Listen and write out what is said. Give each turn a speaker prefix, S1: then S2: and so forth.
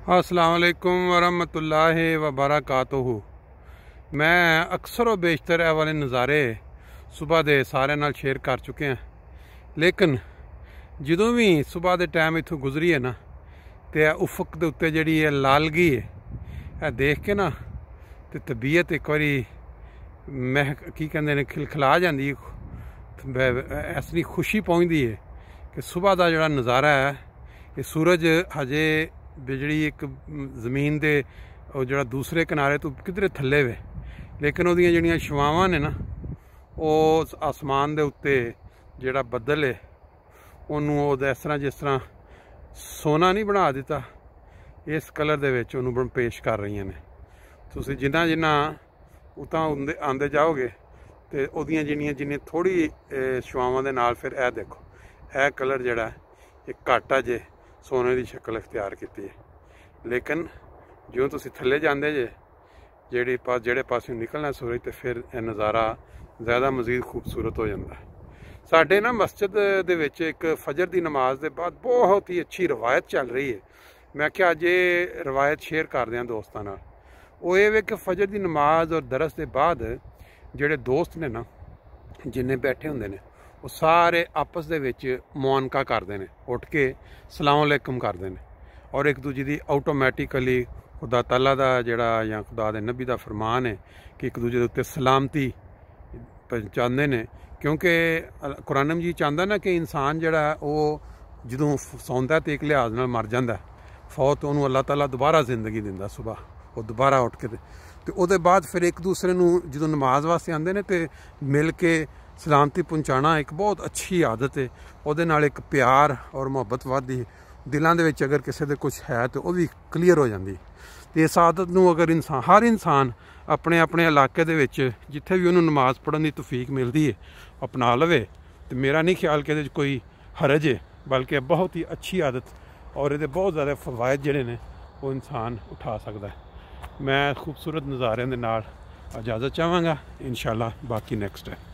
S1: अस्सलाम वालेकुम वरहमतुल्लाहि वबरकातुहू। मैं अक्सर व बेशतर ਇਹ वाले नज़ारे सुबह ਦੇ सारे नाल शेयर कर चुके हैं, लेकिन ਜਦੋਂ भी सुबह ਦੇ टाइम इत्थों गुजरी है ना तो उफक के उत्ते जी लालगी है, यह देख के ना तो तबीयत एक बारी मह की कहते हैं खिलखिला जाती है। ऐसी खुशी पहुँचती है कि सुबह का जोड़ा नज़ारा है, ये सूरज हजे बिजली एक जमीन के जो दूसरे किनारे तो किधरे थले वे, लेकिन वो जड़ियाँ छवावां ने ना वो आसमान के उत्ते जोड़ा बदल है उन्होंने इस तरह जिस तरह सोना नहीं बना दिता, इस कलर के पेश कर रही ने। तुसीं जिन्ना जिन्ना उतां आंदे जाओगे तो उहदियां जिन्नियां थोड़ी छवावां दे नाल फिर यह देखो यह कलर जिहड़ा एक घाटा जे सोने की शक्ल इख्तियार की है। लेकिन जो तुसीं थले जाते जे जेड़े पासों निकलना सूरज तो फिर यह नज़ारा ज़्यादा मज़ीद खूबसूरत हो जाता है। साढ़े ना मस्जिद दे विच एक फजर की नमाज के बाद बहुत ही अच्छी रवायत चल रही है। मैं क्या अज ये रवायत शेयर कर दें दोस्तों नाल। वो ये कि फजर की नमाज और दरस के बाद जोड़े दोस्त ने ना जिन्ने बैठे होंगे ने वो सारे आपस दे विच मुआनका करते हैं, उठ के सलाम अलैकुम करते हैं और एक दूजे की ऑटोमैटिकली खुदा ताला दा जिहड़ा या खुदा दे नबी दा फरमान है कि एक दूजे के उत्ते सलामती पहुँचाते हैं। क्योंकि कुरान मजीद चाहता ना कि इंसान जिहड़ा वो जदों सौंदा तो एक लिहाज नाल मर जाता, फौत उन्होंने अल्लाह ताला दोबारा जिंदगी दिंदा, सुबह वो दोबारा उठ के तो उसदे बाद फिर एक दूसरे नूं जदों नमाज वास्ते आते हैं तो मिल के सलामती पहुँचाना एक बहुत अच्छी आदत है। उहदे नाल एक प्यार और मुहब्बत वधदी है, दिलों दे विच अगर किसी दे कुछ है तो वह भी क्लीयर हो जाती। तो इस आदत नूं अगर हर इंसान अपने अपने इलाके दे विच जिथे भी उन्होंने नमाज पढ़न की तौफीक मिलती है अपना लवे, तो मेरा नहीं ख्याल कि इहदे कोई हरज है, बल्कि बहुत ही अच्छी आदत और ये बहुत ज़्यादा फवायद जिहड़े ने वो इंसान उठा सकता है। मैं खूबसूरत नज़ारिਆਂ ਦੇ ਨਾਲ इजाज़त चाहांगा, इंशाअल्लाह बाकी नेक्स्ट है।